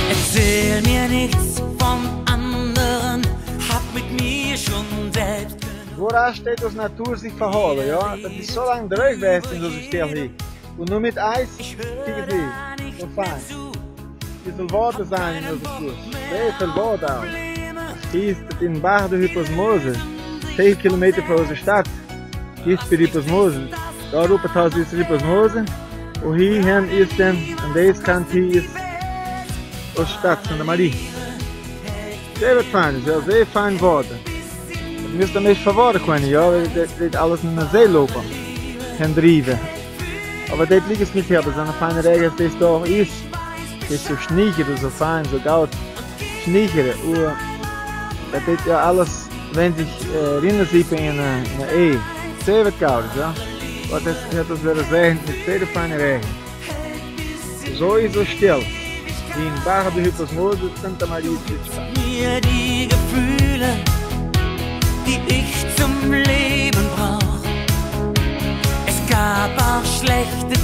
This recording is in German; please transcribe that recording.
Erzähl mir nichts von anderen, hab mit mir schon selbst. Woran steht das Natur sich verhalten, ja? Das ist so lange droog geweest in deze stil hier. Und nur mit Eis, kijk hier, so fein. Wie viel Wasser sein in unserem Fluss? Sehr viel Wasser auch. Es fließt in den Bach der Hyposmose. 10 Kilometer von unserer Stadt ist die Hyposmose. Da rupt es ist Hyposmose. Und hier ist dann, an dieser Kante hier ist die Stadt Santa Maria. Sehr fein, sehr fein Wasser. Wir müssen ein bisschen verwahren können, ja, weil das alles in der See laufen kann treiben. Aber das liegt es nicht hier, aber so eine feine Regen, das da ist, das ist so schniechert, so fein, so gaut schniechert. Und das ist ja alles, wenn sich Rindersiepen in der E. Sehr wird gaut, ja. Aber das hat das wieder sehen mit sehr feinen Regen. So ist so still. Wie in Bach der Hyposmose, Santa Maria Mir die Gefühle, die ich zum Leben brauch. Es gab auch schlechte